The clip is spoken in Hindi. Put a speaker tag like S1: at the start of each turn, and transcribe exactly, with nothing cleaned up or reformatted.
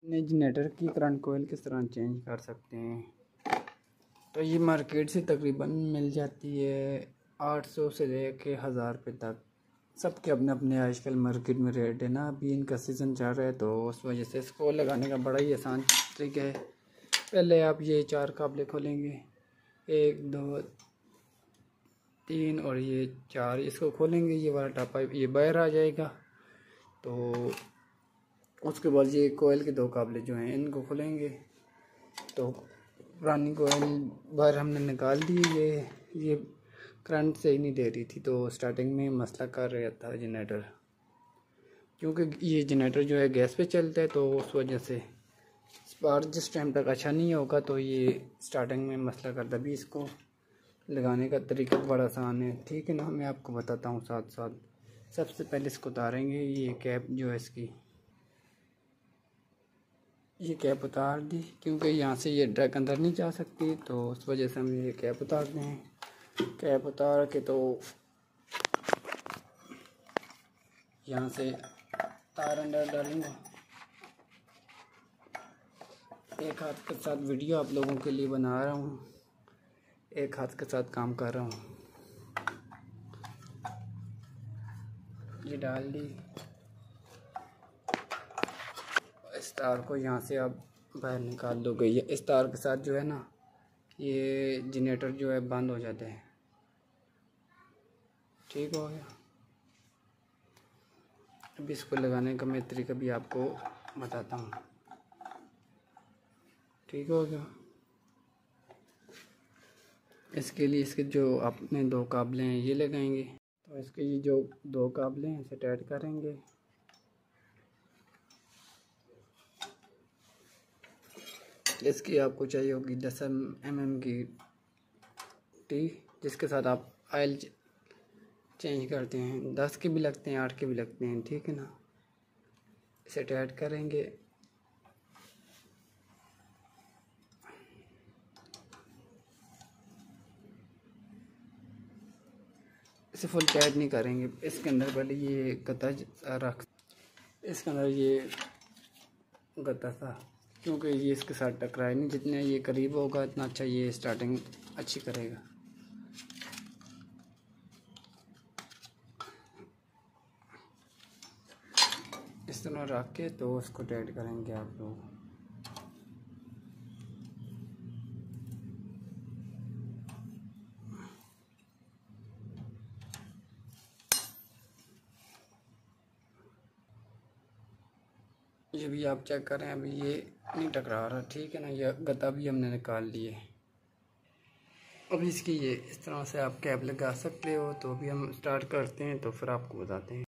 S1: जनरेटर की करंट कोयल किस तरह चेंज कर सकते हैं। तो ये मार्केट से तकरीबन मिल जाती है आठ सौ से लेके हज़ार रुपये तक। सबके अपने अपने आजकल मार्केट में रेट है ना। अभी इनका सीज़न चल रहा है तो उस वजह से इसको लगाने का बड़ा ही आसान तरीका है। पहले आप ये चार काबले खोलेंगे, एक दो तीन और ये चार, इसको खोलेंगे, ये वाला टापा ये बाहर आ जाएगा। तो उसके बाद ये कोयल के दो काबले जो हैं इनको खोलेंगे। तो पुरानी कोयल बाहर हमने निकाल दी। ये ये करंट सही नहीं दे रही थी तो स्टार्टिंग में मसला कर रहा था जनरेटर, क्योंकि ये जनरेटर जो है गैस पे चलता है तो उस वजह से स्पार्क जिस टाइम तक अच्छा नहीं होगा तो ये स्टार्टिंग में मसला करता। भी इसको लगाने का तरीका बड़ा आसान है, ठीक है ना। मैं आपको बताता हूँ साथ साथ। सबसे पहले इसको उतारेंगे, ये कैप जो है इसकी ये कैप उतार दी, क्योंकि यहाँ से ये ड्रैग अंदर नहीं जा सकती तो उस वजह से हम ये कैप उतारते हैं। कैप उतार के तो यहाँ से तार अंदर डालेंगे। एक हाथ के साथ वीडियो आप लोगों के लिए बना रहा हूँ, एक हाथ के साथ काम कर रहा हूँ। ये डाल दी। इस तार को यहाँ से आप बाहर निकाल दोगे। ये इस तार के साथ जो है ना ये जनरेटर जो है बंद हो जाते हैं। ठीक हो गया। अभी इसको लगाने का मैं तरीका भी आपको बताता हूँ। ठीक हो गया। इसके लिए इसके जो अपने दो काबले हैं ये लगाएंगे। तो इसके ये जो दो काबले हैं इसे टाइट करेंगे। इसकी आपको चाहिए होगी दस एम एम की टी, जिसके साथ आप ऑयल चेंज करते हैं। दस के भी लगते हैं, आठ के भी लगते हैं, ठीक है ना। इसे टाइट करेंगे। इसे फुल टाइट नहीं करेंगे। इसके अंदर पहले ये गत्ता रख, इसके अंदर ये गत्ता था, क्योंकि ये इसके साथ टकराए नहीं। जितने ये करीब होगा इतना अच्छा ये स्टार्टिंग अच्छी करेगा। इस तरह रख के तो उसको टाइट करेंगे आप लोग। ये भी आप चेक करें, अभी ये नहीं टकरा रहा, ठीक है ना। ये गत्ता भी हमने निकाल लिए। अब इसकी ये इस तरह से आप कैप लगा सकते हो। तो अभी हम स्टार्ट करते हैं तो फिर आपको बताते हैं।